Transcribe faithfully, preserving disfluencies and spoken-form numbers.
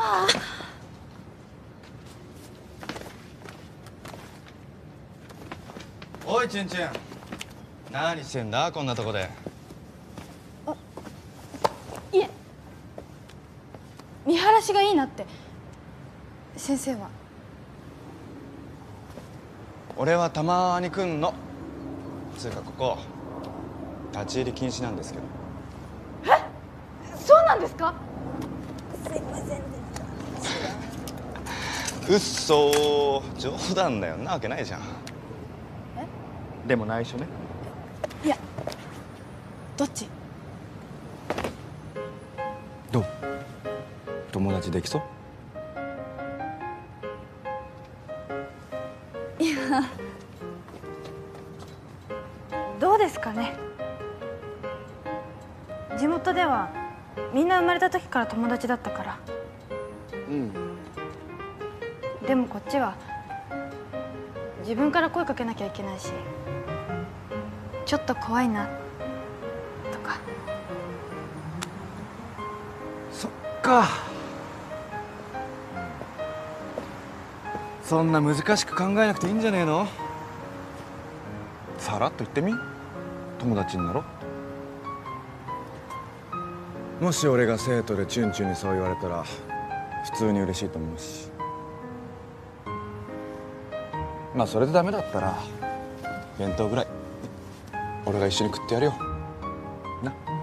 あおいチュンチュン、何してんだこんなとこで。 あいえ、見晴らしがいいなって。先生は？ 俺はたまに来んの。つうかここ立ち入り禁止なんですけど。 え、そうなんですか？ すいませんでした。 うっそー、冗談だよ。なわけないじゃん。 え？ でも内緒ね。 いや、どっち？ どう？友達できそう？ いや、どうですかね。地元ではみんな生まれた時から友達だったから。 うん。 でもこっちは自分から声かけなきゃいけないし、ちょっと怖いなとか。 そっか。そんな難しく考えなくていいんじゃねえの？さらっと言ってみ。友達になろ。もし俺が生徒でチュンチュンにそう言われたら普通に嬉しいと思うし、まあそれでダメだったら弁当ぐらい俺が一緒に食ってやるよな。